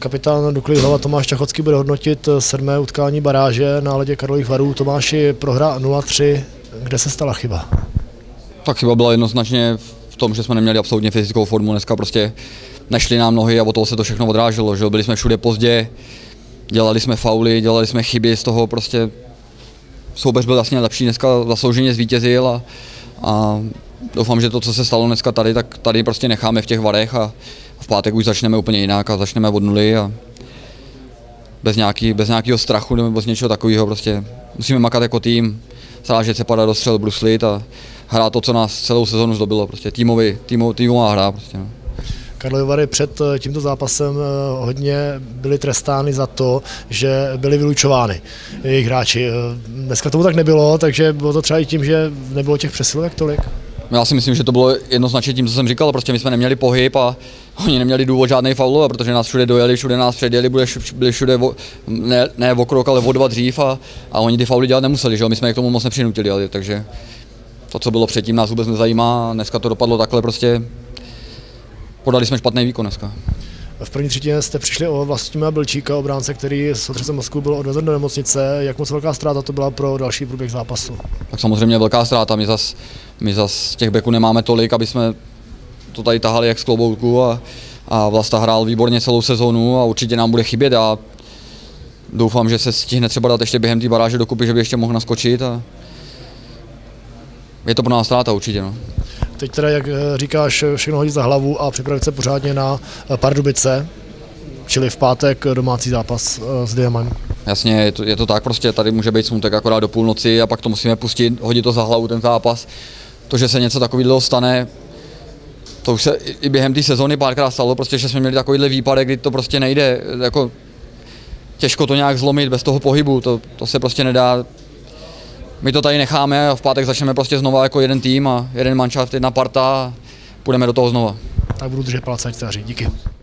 Kapitán Dukly Hlava Tomáš Čachocký bude hodnotit 7. utkání baráže na ledě Karlových Varů. Tomáši, prohra 0-3, kde se stala chyba? Tak chyba byla jednoznačně v tom, že jsme neměli absolutně fyzickou formu. Dneska prostě nešly nám nohy a od toho se to všechno odráželo. Že? Byli jsme všude pozdě, dělali jsme fauly, dělali jsme chyby, z toho prostě soupeř byl vlastně lepší, dneska zaslouženě zvítězil a doufám, že to, co se stalo dneska tady, tak tady prostě necháme v těch Varech a v pátek už začneme úplně jinak a začneme od nuly a bez nějakého strachu nebo z něčeho takového prostě musíme makat jako tým, srážet se, padat do střel, bruslit a hrát to, co nás celou sezonu zdobilo, prostě týmová hra prostě. No. Karlovy Vary před tímto zápasem hodně byly trestány za to, že byly vylučovány jejich hráči. Dneska tomu tak nebylo, takže bylo to třeba i tím, že nebylo těch přesilovek tolik? Já si myslím, že to bylo jednoznačně tím, co jsem říkal, prostě my jsme neměli pohyb a oni neměli důvod žádnej faul, protože nás všude dojeli, všude nás předjeli, byli všude ne o krok, ale o 2 dřív a oni ty fauly dělat nemuseli, že? My jsme je k tomu moc nepřinutili, takže to, co bylo předtím, nás vůbec nezajímá, dneska to dopadlo takhle prostě. Podali jsme špatný výkon dneska. V první třetině jste přišli o Vlastimila Bilčíka, obránce, který s otřesem mozku byl odvezen do nemocnice. Jak moc velká ztráta to byla pro další průběh zápasu? Tak samozřejmě velká ztráta. My zas těch beků nemáme tolik, aby jsme to tady tahali jak z klobouku a Vlasta hrál výborně celou sezonu a určitě nám bude chybět a doufám, že se stihne třeba dát ještě během té baráže dokupy, že by ještě mohl naskočit a je to pro nás ztráta určitě. No. Teď teda, jak říkáš, všechno hodit za hlavu a připravit se pořádně na Pardubice, čili v pátek domácí zápas s Diamem. Jasně, je to tak prostě, tady může být smutek akorát do půlnoci a pak to musíme pustit, hodit to za hlavu ten zápas. To, že se něco takového stane, to už se i během té sezóny párkrát stalo, prostě, že jsme měli takovýhle výpadek, kdy to prostě nejde, jako těžko to nějak zlomit bez toho pohybu, to se prostě nedá. My to tady necháme a v pátek začneme prostě znova jako jeden tým a jeden manšaft, jedna parta a půjdeme do toho znova. Tak budu držet palce, ať se daří. Díky.